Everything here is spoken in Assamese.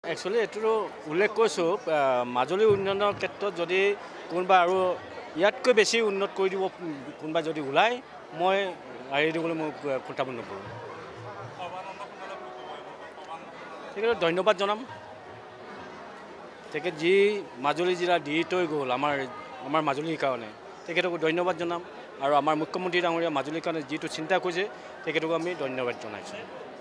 একচুৱেলি এইটো উল্লেখ কৰিছোঁ মাজুলী উন্নয়নৰ ক্ষেত্ৰত যদি কোনোবা আৰু ইয়াতকৈ বেছি উন্নত কৰি দিব কোনোবা যদি ওলায় মই এৰি দিবলৈ মই কুণ্ঠাবোধ নকৰোঁ। তেখেতক ধন্যবাদ জনাম। তেখেত যি মাজুলী জিলা দি থৈ গ'ল আমাৰ মাজুলীৰ কাৰণে তেখেতকো ধন্যবাদ জনাম আৰু আমাৰ মুখ্যমন্ত্ৰী ডাঙৰীয়া মাজুলীৰ কাৰণে যিটো চিন্তা কৰিছে তেখেতকো আমি ধন্যবাদ জনাইছোঁ।